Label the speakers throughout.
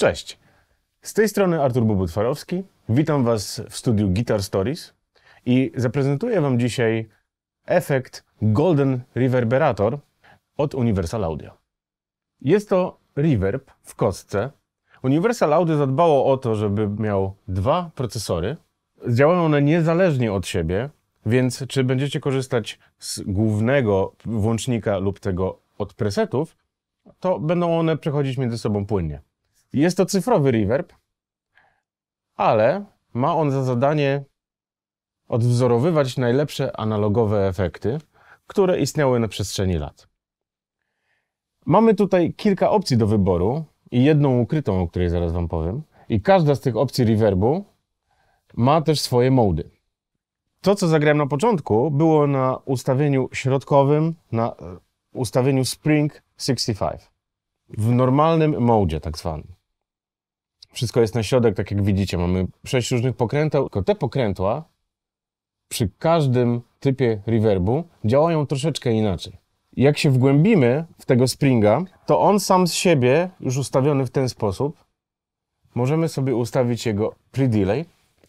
Speaker 1: Cześć, z tej strony Artur Bobut-Farowski. Witam Was w studiu Guitar Stories i zaprezentuję Wam dzisiaj efekt Golden Reverberator od Universal Audio. Jest to reverb w kostce. Universal Audio zadbało o to, żeby miał dwa procesory. Działają one niezależnie od siebie, więc czy będziecie korzystać z głównego włącznika lub tego od presetów, to będą one przechodzić między sobą płynnie. Jest to cyfrowy reverb, ale ma on za zadanie odwzorowywać najlepsze analogowe efekty, które istniały na przestrzeni lat. Mamy tutaj kilka opcji do wyboru i jedną ukrytą, o której zaraz Wam powiem. I każda z tych opcji reverbu ma też swoje mody. To, co zagrałem na początku, było na ustawieniu środkowym, na ustawieniu Spring 65. W normalnym modzie, tak zwanym. Wszystko jest na środek, tak jak widzicie. Mamy 6 różnych pokręteł. Tylko te pokrętła przy każdym typie reverbu działają troszeczkę inaczej. Jak się wgłębimy w tego Springa, to on sam z siebie, już ustawiony w ten sposób, możemy sobie ustawić jego pre-delay,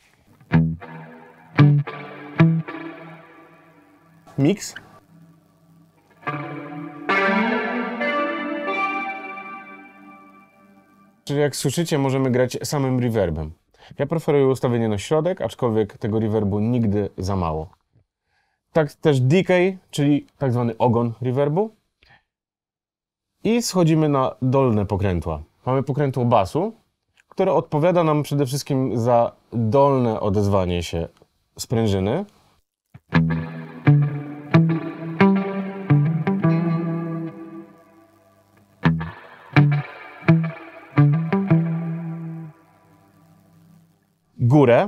Speaker 1: mix, czyli jak słyszycie, możemy grać samym reverbem. Ja preferuję ustawienie na środek, aczkolwiek tego reverbu nigdy za mało. Tak też decay, czyli tak zwany ogon reverbu. I schodzimy na dolne pokrętła. Mamy pokrętło basu, które odpowiada nam przede wszystkim za dolne odezwanie się sprężyny. Górę.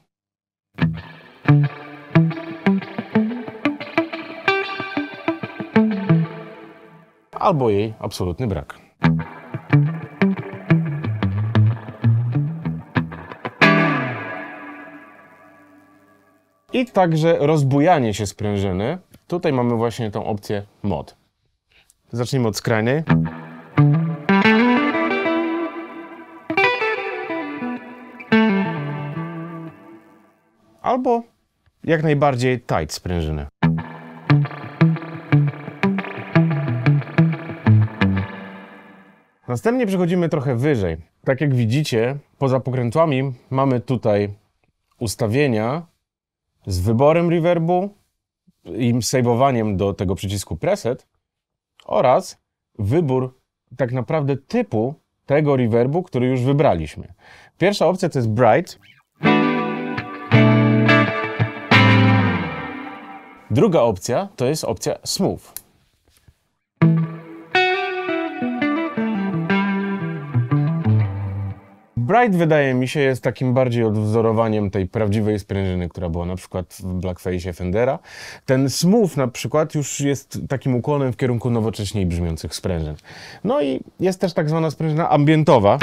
Speaker 1: Albo jej absolutny brak. I także rozbujanie się sprężyny. Tutaj mamy właśnie tą opcję mod. Zacznijmy od skrajnej. Albo jak najbardziej tight sprężyny. Następnie przechodzimy trochę wyżej. Tak jak widzicie, poza pokrętłami mamy tutaj ustawienia z wyborem reverbu i save'owaniem do tego przycisku preset oraz wybór tak naprawdę typu tego reverbu, który już wybraliśmy. Pierwsza opcja to jest bright. Druga opcja to jest opcja smooth. Bright, wydaje mi się, jest takim bardziej odwzorowaniem tej prawdziwej sprężyny, która była na przykład w Blackface'ie Fendera. Ten smooth na przykład już jest takim ukłonem w kierunku nowocześniej brzmiących sprężyn. No i jest też tak zwana sprężyna ambientowa.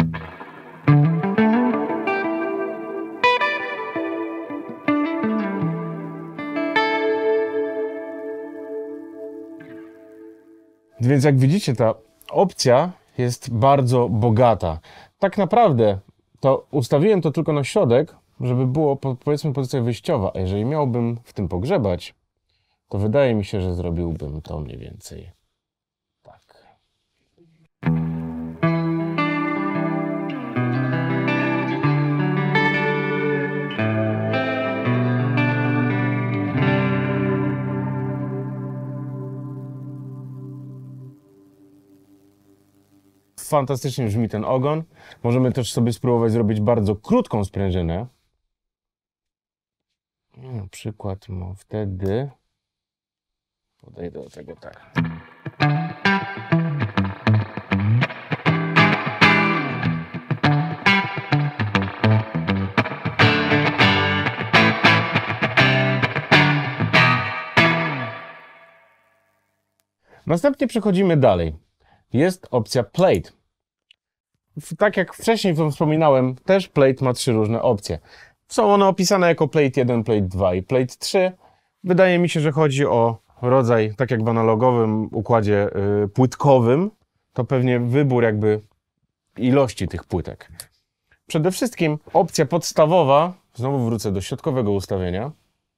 Speaker 1: Więc jak widzicie, ta opcja jest bardzo bogata. Tak naprawdę to ustawiłem to tylko na środek, żeby było, powiedzmy, pozycja wyjściowa. A jeżeli miałbym w tym pogrzebać, to wydaje mi się, że zrobiłbym to mniej więcej tak. Fantastycznie brzmi ten ogon. Możemy też sobie spróbować zrobić bardzo krótką sprężynę. Na przykład wtedy podejdę do tego tak. Następnie przechodzimy dalej. Jest opcja plate. Tak jak wcześniej wspominałem, też plate ma 3 różne opcje. Są one opisane jako plate 1, plate 2 i plate 3. Wydaje mi się, że chodzi o rodzaj, tak jak w analogowym układzie płytkowym, to pewnie wybór jakby ilości tych płytek. Przede wszystkim opcja podstawowa, znowu wrócę do środkowego ustawienia.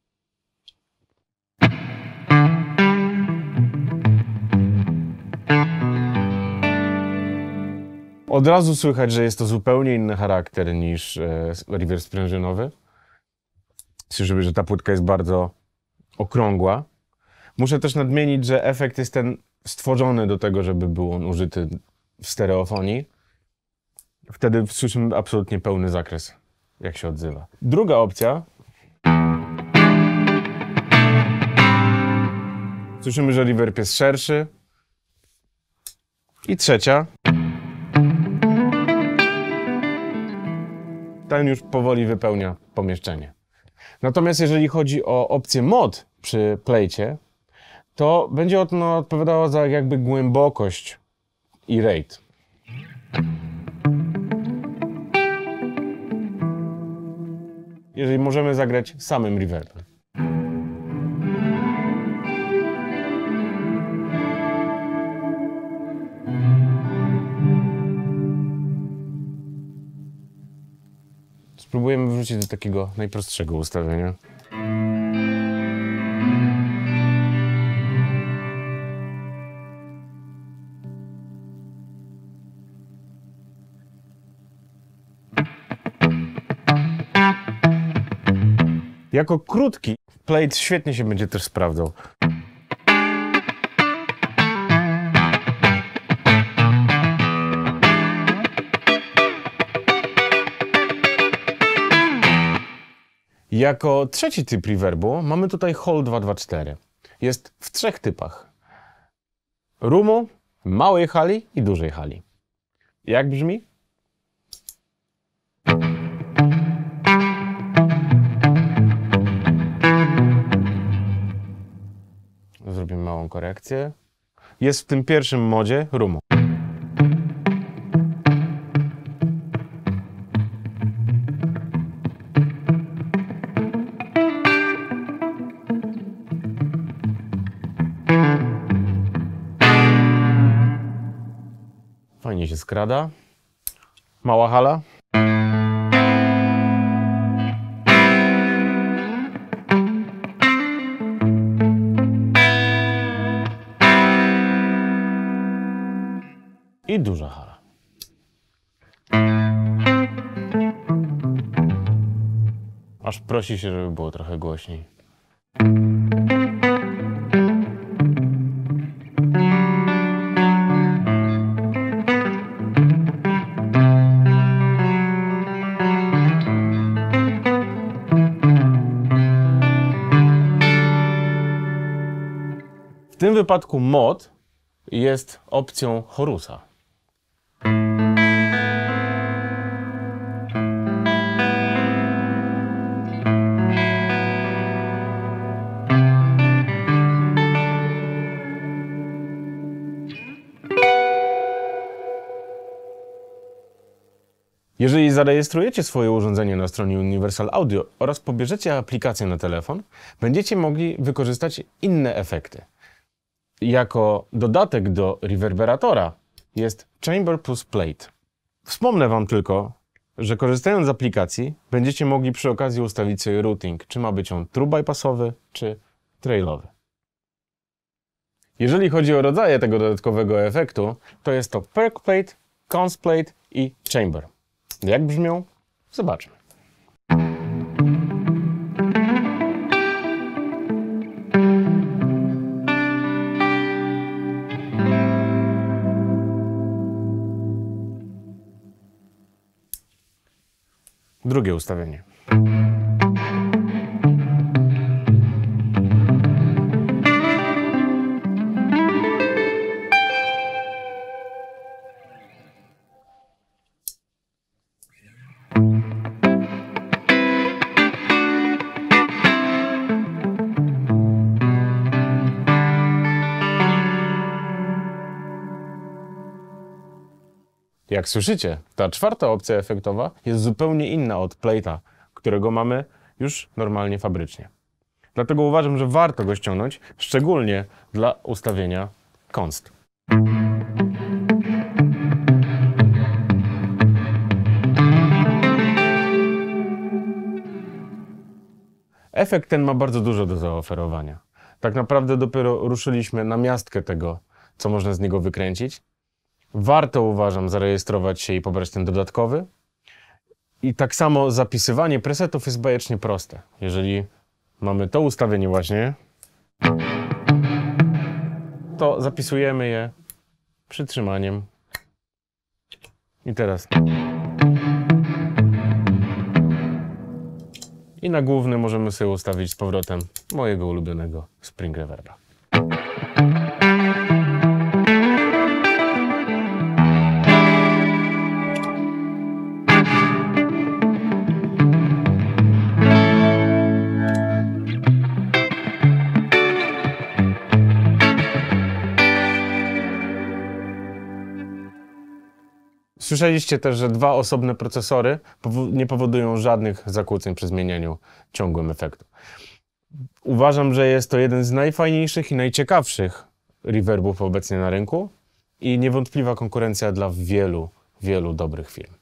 Speaker 1: Od razu słychać, że jest to zupełnie inny charakter niż reverb sprężynowy. Słyszymy, że ta płytka jest bardzo okrągła. Muszę też nadmienić, że efekt jest ten stworzony do tego, żeby był on użyty w stereofonii. Wtedy słyszymy absolutnie pełny zakres, jak się odzywa. Druga opcja. Słyszymy, że reverb jest szerszy. I trzecia. Ten już powoli wypełnia pomieszczenie. Natomiast jeżeli chodzi o opcję mod przy plejcie, to będzie ono odpowiadało za jakby głębokość i rate. Jeżeli możemy zagrać samym reverbem. Spróbujemy wrócić do takiego najprostszego ustawienia. Jako krótki plate świetnie się będzie też sprawdzał. Jako trzeci typ reverbu mamy tutaj Hall 224. Jest w trzech typach. Roomu, małej hali i dużej hali. Jak brzmi? Zrobimy małą korekcję. Jest w tym pierwszym modzie roomu. Fajnie się skrada. Mała hala. I duża hala. Aż prosi się, żeby było trochę głośniej. W tym wypadku mod jest opcją chorusa. Jeżeli zarejestrujecie swoje urządzenie na stronie Universal Audio oraz pobierzecie aplikację na telefon, będziecie mogli wykorzystać inne efekty. Jako dodatek do reverberatora jest Chamber plus Plate. Wspomnę Wam tylko, że korzystając z aplikacji będziecie mogli przy okazji ustawić sobie routing, czy ma być on true bypassowy, czy trailowy. Jeżeli chodzi o rodzaje tego dodatkowego efektu, to jest to Perk Plate, Cons Plate i Chamber. Jak brzmią? Zobaczmy. Drugie ustawienie. Jak słyszycie, ta czwarta opcja efektowa jest zupełnie inna od plate'a, którego mamy już normalnie fabrycznie. Dlatego uważam, że warto go ściągnąć, szczególnie dla ustawienia const. Efekt ten ma bardzo dużo do zaoferowania. Tak naprawdę dopiero ruszyliśmy na miastkę tego, co można z niego wykręcić. Warto, uważam, zarejestrować się i pobrać ten dodatkowy. I tak samo zapisywanie presetów jest bajecznie proste. Jeżeli mamy to ustawienie właśnie, to zapisujemy je przytrzymaniem. I teraz. I na główny możemy sobie ustawić z powrotem mojego ulubionego Spring Reverba. Słyszeliście też, że dwa osobne procesory nie powodują żadnych zakłóceń przy zmienianiu ciągłym efektu. Uważam, że jest to jeden z najfajniejszych i najciekawszych reverbów obecnie na rynku i niewątpliwa konkurencja dla wielu, wielu dobrych firm.